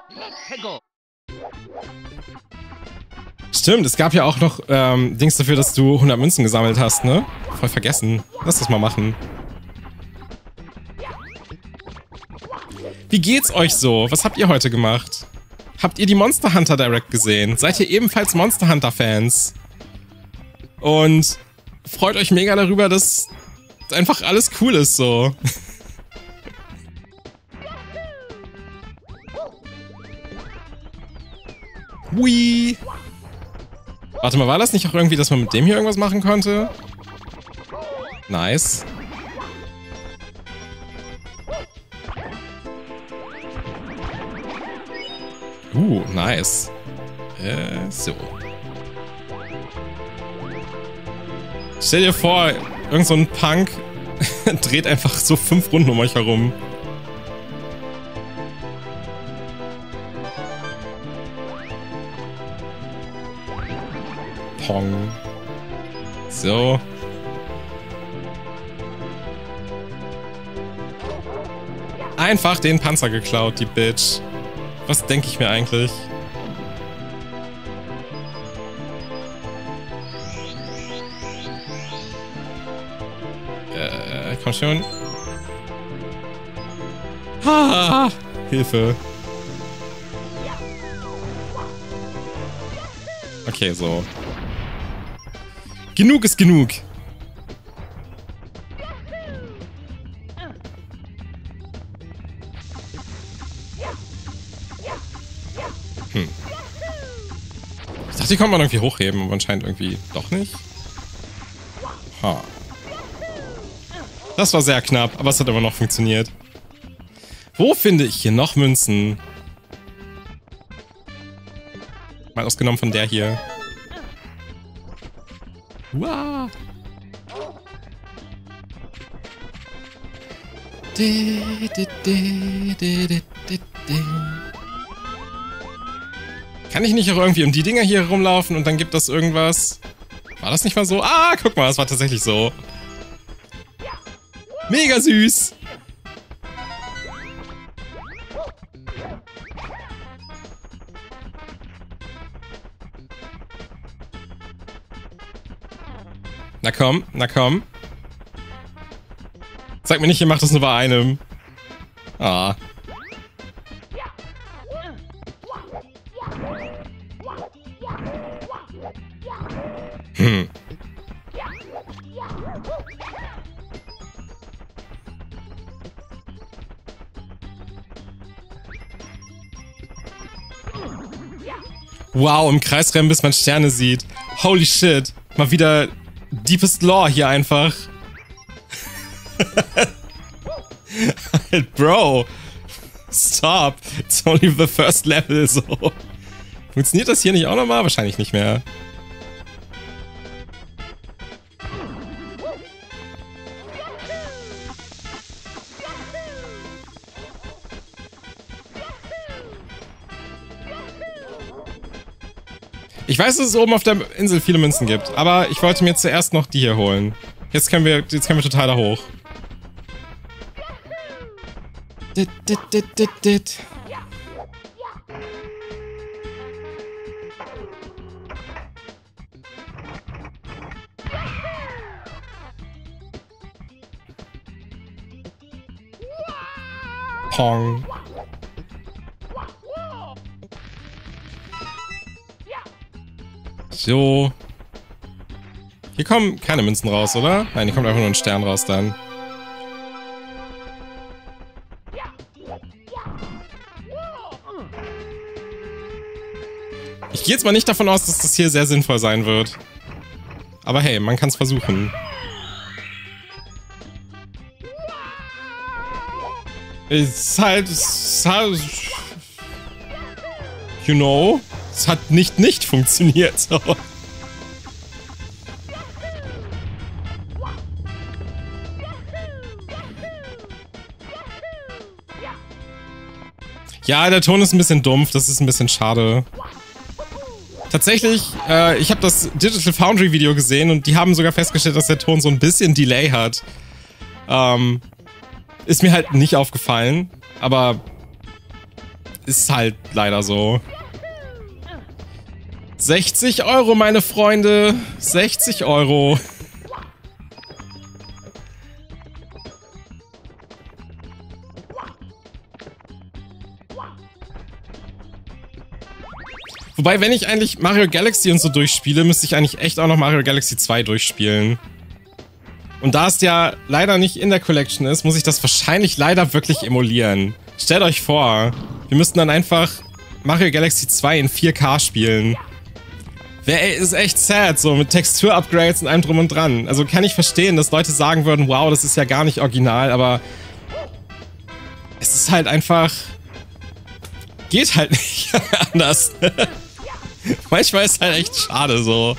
Stimmt, es gab ja auch noch Dings dafür, dass du 100 Münzen gesammelt hast, ne? Voll vergessen. Lass das mal machen. Wie geht's euch so? Was habt ihr heute gemacht? Habt ihr die Monster Hunter Direct gesehen? Seid ihr ebenfalls Monster Hunter Fans? Und freut euch mega darüber, dass einfach alles cool ist so. Hui. Warte mal, war das nicht auch irgendwie, dass man mit dem hier irgendwas machen konnte? Nice. Nice. So. Stell dir vor, irgend so ein Punk dreht einfach so 5 Runden um euch herum. Pong. So. Einfach den Panzer geklaut, die Bitch. Was denke ich mir eigentlich? Komm schon. Ha! Hilfe. Okay, so. Genug ist genug. Ich dachte, die kann man irgendwie hochheben, aber anscheinend irgendwie doch nicht. Ha. Das war sehr knapp, aber es hat immer noch funktioniert. Wo finde ich hier noch Münzen? Mal ausgenommen von der hier. Wow. Kann ich nicht auch irgendwie um die Dinger hier rumlaufen und dann gibt das irgendwas? War das nicht mal so? Ah, guck mal, das war tatsächlich so. Mega süß! Na komm, na komm. Sag mir nicht, ihr macht das nur bei einem. Ah. Wow, im Kreis rennen, bis man Sterne sieht. Holy shit. Mal wieder Deepest Lore hier einfach. Halt, Bro. Stop. It's only the first level, so. Funktioniert das hier nicht auch nochmal? Wahrscheinlich nicht mehr. Ich weiß, dass es oben auf der Insel viele Münzen gibt, aber ich wollte mir zuerst noch die hier holen. Jetzt können wir total da hoch. Pong. So. Hier kommen keine Münzen raus, oder? Nein, hier kommt einfach nur ein Stern raus dann. Ich gehe jetzt mal nicht davon aus, dass das hier sehr sinnvoll sein wird. Aber hey, man kann es versuchen. Es ist halt... You know... Es hat nicht funktioniert. So. Ja, der Ton ist ein bisschen dumpf. Das ist ein bisschen schade. Tatsächlich, ich habe das Digital Foundry Video gesehen und die haben sogar festgestellt, dass der Ton so ein bisschen Delay hat. Ist mir halt nicht aufgefallen, aber Ist halt leider so. 60 Euro, meine Freunde. 60 Euro. Wobei, wenn ich eigentlich Mario Galaxy und so durchspiele, müsste ich eigentlich echt auch noch Mario Galaxy 2 durchspielen. Und da es ja leider nicht in der Collection ist, muss ich das wahrscheinlich leider wirklich emulieren. Stellt euch vor, wir müssten dann einfach Mario Galaxy 2 in 4K spielen. Ist echt sad, so mit Textur-Upgrades und allem drum und dran. Also kann ich verstehen, dass Leute sagen würden, wow, das ist ja gar nicht original, aber es ist halt einfach... Geht halt nicht anders. Manchmal ist halt echt schade so.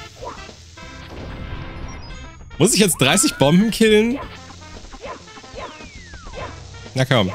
Muss ich jetzt 30 Bomben killen? Na komm.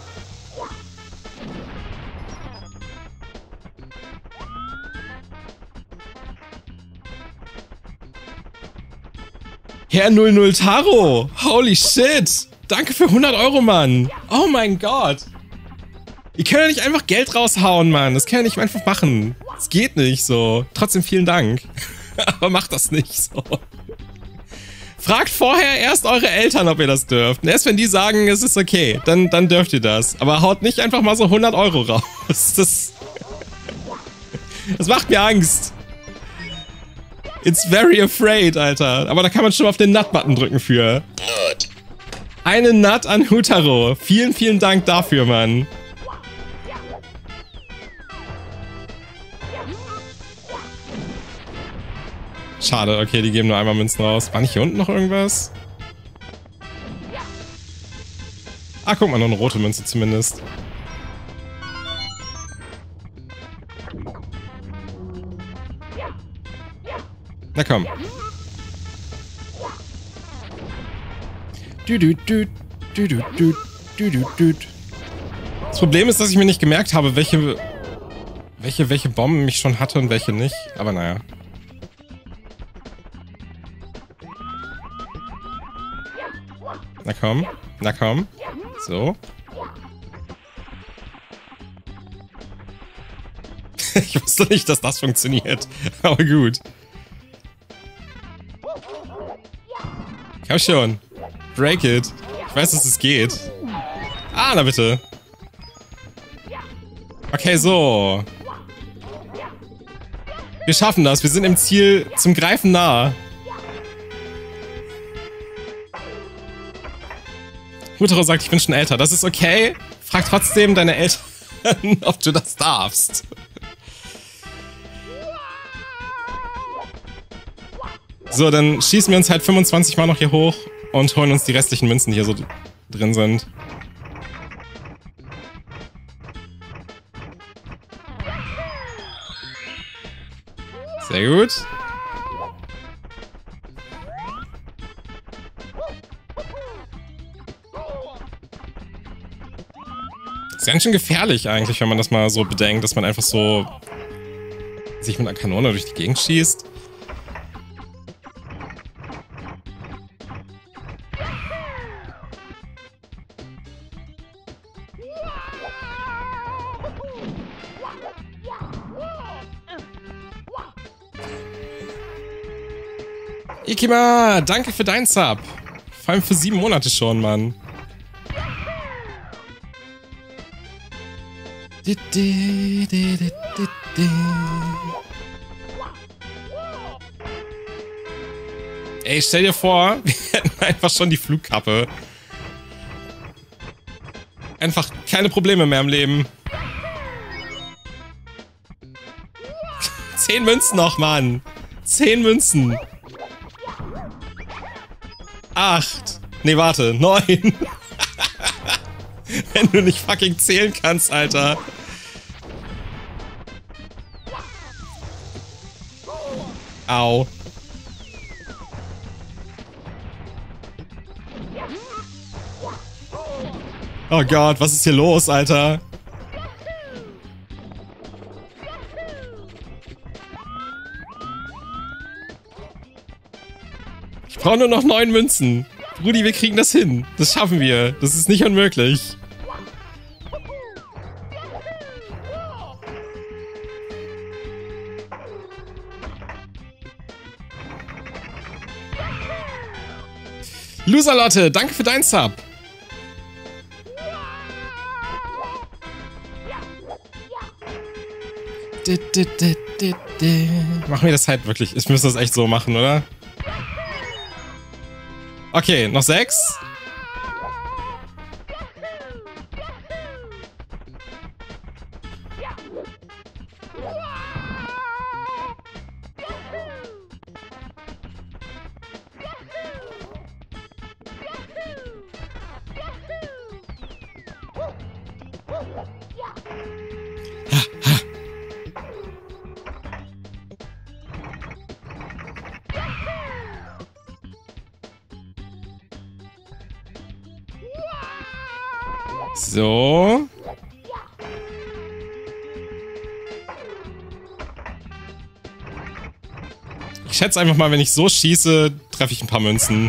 Herr 00 Taro! Holy shit! Danke für 100 Euro, Mann! Oh mein Gott! Ihr könnt ja nicht einfach Geld raushauen, Mann. Das könnt ihr nicht einfach machen. Das geht nicht so. Trotzdem vielen Dank. Aber macht das nicht so. Fragt vorher erst eure Eltern, ob ihr das dürft. Und erst wenn die sagen, es ist okay, dann dürft ihr das. Aber haut nicht einfach mal so 100 Euro raus. Das macht mir Angst. It's very afraid, Alter. Aber da kann man schon auf den Nut-Button drücken für. Eine Nut an Hutaro. Vielen, vielen Dank dafür, Mann. Schade, okay, die geben nur einmal Münzen raus. War nicht hier unten noch irgendwas? Ah, guck mal, noch eine rote Münze zumindest. Na komm. Das Problem ist, dass ich mir nicht gemerkt habe, welche Bomben mich schon hatte und welche nicht. Aber naja. Na komm, na komm. So. Ich wusste nicht, dass das funktioniert. Aber gut. Komm schon. Break it. Ich weiß, dass es geht. Ah, na bitte. Okay, so. Wir schaffen das. Wir sind im Ziel zum Greifen nah. Hutaro sagt, ich bin schon älter. Das ist okay. Frag trotzdem deine Eltern, ob du das darfst. So, dann schießen wir uns halt 25 Mal noch hier hoch und holen uns die restlichen Münzen, die hier so drin sind. Sehr gut. Ist ganz schön gefährlich eigentlich, wenn man das mal so bedenkt, dass man einfach so sich mit einer Kanone durch die Gegend schießt. Ikima, danke für deinen Sub. Vor allem für 7 Monate schon, Mann. Ey, stell dir vor, wir hätten einfach schon die Flugkappe. Einfach keine Probleme mehr im Leben. 10 Münzen noch, Mann. 10 Münzen. 8. Nee, warte. 9. Wenn du nicht fucking zählen kannst, Alter. Au. Oh Gott, was ist hier los, Alter? Ich brauche nur noch 9 Münzen. Rudi, wir kriegen das hin. Das schaffen wir. Das ist nicht unmöglich. Loserlotte, danke für deinen Sub. Machen wir das halt wirklich. Ich müsste das echt so machen, oder? Okay, noch 6. So. Ich schätze einfach mal, wenn ich so schieße, treffe ich ein paar Münzen.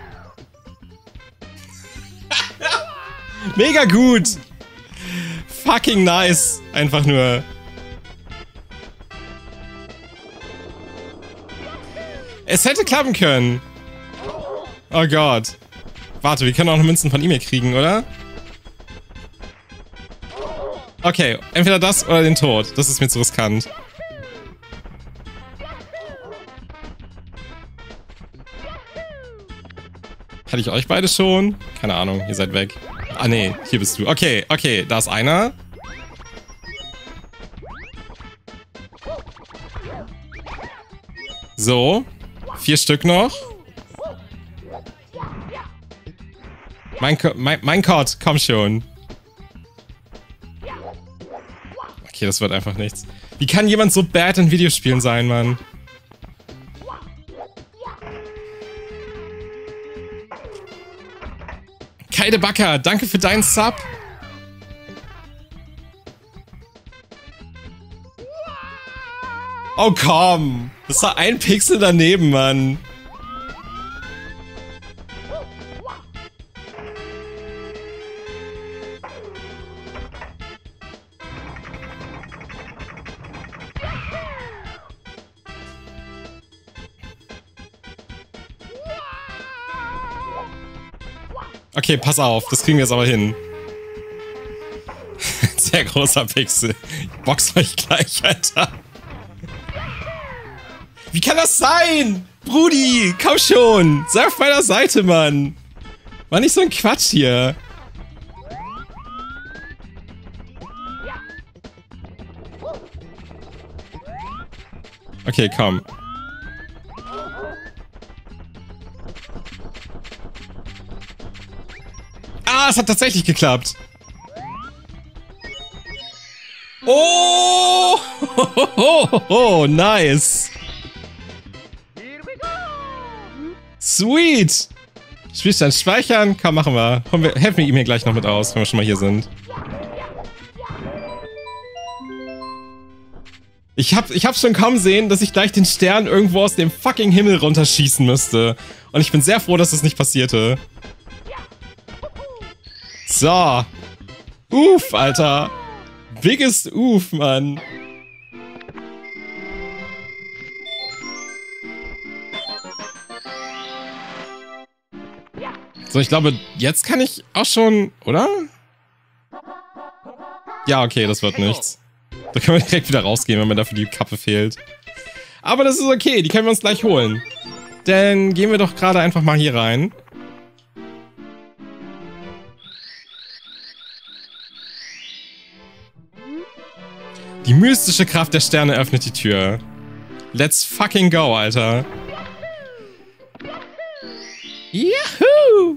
Mega gut! Fucking nice. Einfach nur. Es hätte klappen können. Oh Gott. Warte, wir können auch noch Münzen von ihm hier kriegen, oder? Okay, entweder das oder den Tod. Das ist mir zu riskant. Hatte ich euch beide schon? Keine Ahnung, ihr seid weg. Ah nee, hier bist du. Okay, okay, da ist einer. So, 4 Stück noch. Mein Gott, komm schon. Okay, das wird einfach nichts. Wie kann jemand so bad in Videospielen sein, Mann? Kaide Backer, danke für deinen Sub. Oh komm, das war ein Pixel daneben, Mann. Okay, pass auf, das kriegen wir jetzt aber hin. Sehr großer Pixel. Ich box euch gleich, Alter. Wie kann das sein? Brudi, komm schon. Sei auf meiner Seite, Mann. War nicht so ein Quatsch hier. Okay, komm. Ah, es hat tatsächlich geklappt. Oh, oh, nice. Sweet. Spielstand speichern. Komm, machen wir. Helfen wir ihm hier gleich noch mit aus, wenn wir schon mal hier sind. Ich hab's schon kaum sehen, dass ich gleich den Stern irgendwo aus dem fucking Himmel runterschießen müsste. Und ich bin sehr froh, dass das nicht passierte. So. Uff, Alter. Biggest Uff, Mann. So, ich glaube, jetzt kann ich auch schon, oder? Ja, okay, das wird nichts. Da können wir direkt wieder rausgehen, wenn mir dafür die Kappe fehlt. Aber das ist okay, die können wir uns gleich holen. Dann gehen wir doch gerade einfach mal hier rein. Die mystische Kraft der Sterne öffnet die Tür. Let's fucking go, Alter. Juhu!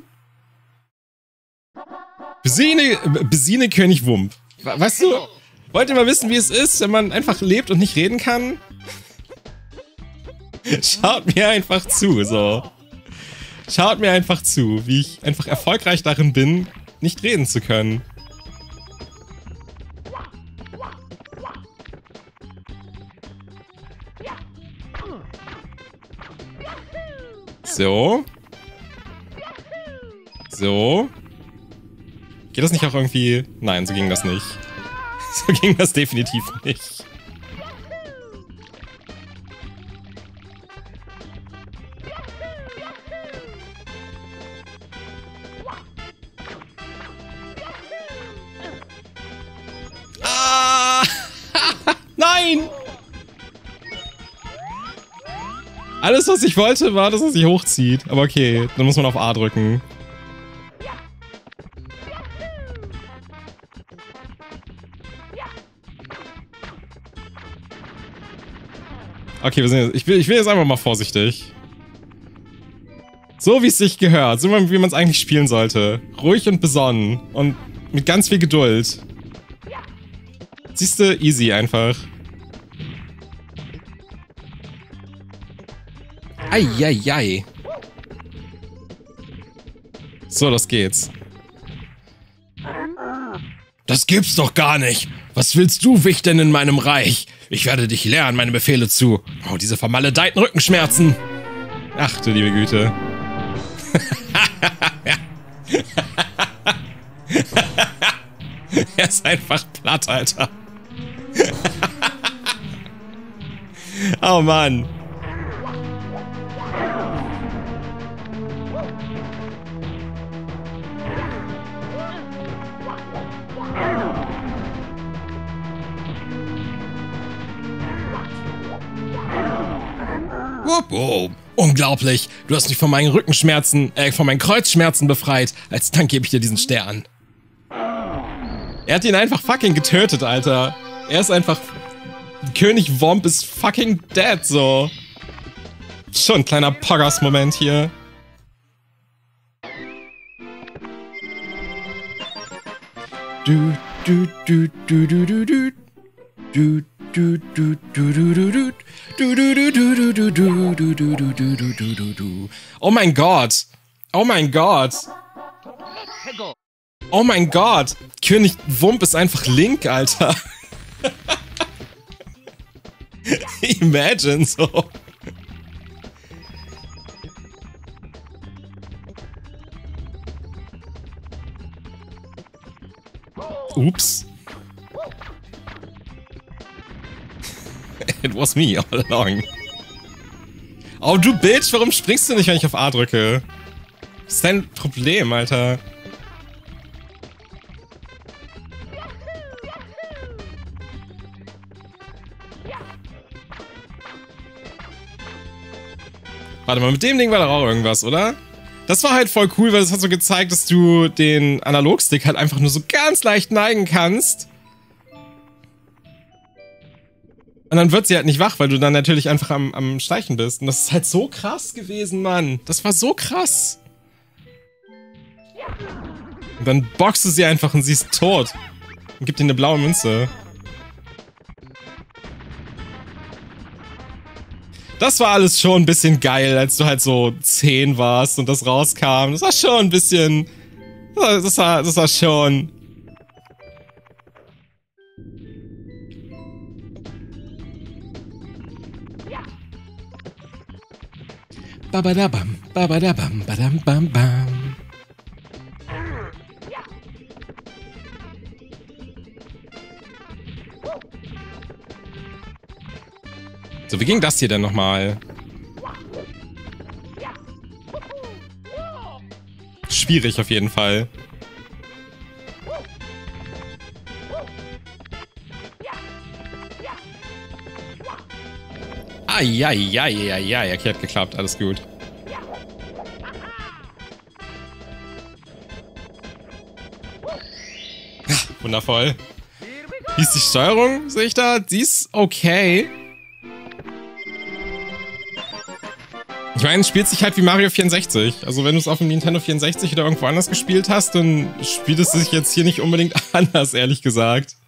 Besiene König Wump. Weißt du, wollt ihr mal wissen, wie es ist, wenn man einfach lebt und nicht reden kann? Schaut mir einfach zu, so. Schaut mir einfach zu, wie ich einfach erfolgreich darin bin, nicht reden zu können. So. So. Geht das nicht auch irgendwie... Nein, so ging das nicht. So ging das definitiv nicht. Nein! Alles, was ich wollte, war, dass er sich hochzieht. Aber okay, dann muss man auf A drücken. Okay, wir sind jetzt, ich will jetzt einfach mal vorsichtig. So wie es sich gehört. So wie man es eigentlich spielen sollte. Ruhig und besonnen. Und mit ganz viel Geduld. Siehst du, easy einfach. Eieiei. So, los geht's. Das gibt's doch gar nicht. Was willst du, Wichten in meinem Reich? Ich werde dich lehren, meine Befehle zu. Oh, diese vermaledeiten Rückenschmerzen. Ach du liebe Güte. Er ist einfach platt, Alter. Oh Mann. Oh, unglaublich. Du hast mich von meinen Rückenschmerzen, von meinen Kreuzschmerzen befreit. Als Dank gebe ich dir diesen Stern. Er hat ihn einfach fucking getötet, Alter. Er ist einfach... König Womp ist fucking dead, so. Schon ein kleiner Poggers-Moment hier. Du, du, du, du, du, du, du. Du, du, du, du, du, du, du. Du, du, du, du, du, du, du, du, du, du, du, du, du, du. Oh mein Gott. Oh mein Gott. Oh mein Gott. König Wump ist einfach Link, Alter. Imagine so. Ups. It was me all along. Oh, du Bitch, warum springst du nicht, wenn ich auf A drücke? Was ist dein Problem, Alter? Warte mal, mit dem Ding war doch auch irgendwas, oder? Das war halt voll cool, weil das hat so gezeigt, dass du den Analogstick halt einfach nur so ganz leicht neigen kannst. Und dann wird sie halt nicht wach, weil du dann natürlich einfach am Schleichen bist. Und das ist halt so krass gewesen, Mann. Das war so krass. Und dann boxst du sie einfach und sie ist tot. Und gibt dir eine blaue Münze. Das war alles schon ein bisschen geil, als du halt so 10 warst und das rauskam. Das war schon ein bisschen... Das war schon... Babadabam, babadabam, badam, bam, bam. So, wie ging das hier denn nochmal? Schwierig auf jeden Fall. Eieieiei, okay, hat geklappt, alles gut. Ja, wundervoll. Wie ist die Steuerung? Sehe ich da? Die ist okay. Ich meine, es spielt sich halt wie Mario 64. Also wenn du es auf dem Nintendo 64 oder irgendwo anders gespielt hast, dann spielt es sich jetzt hier nicht unbedingt anders, ehrlich gesagt.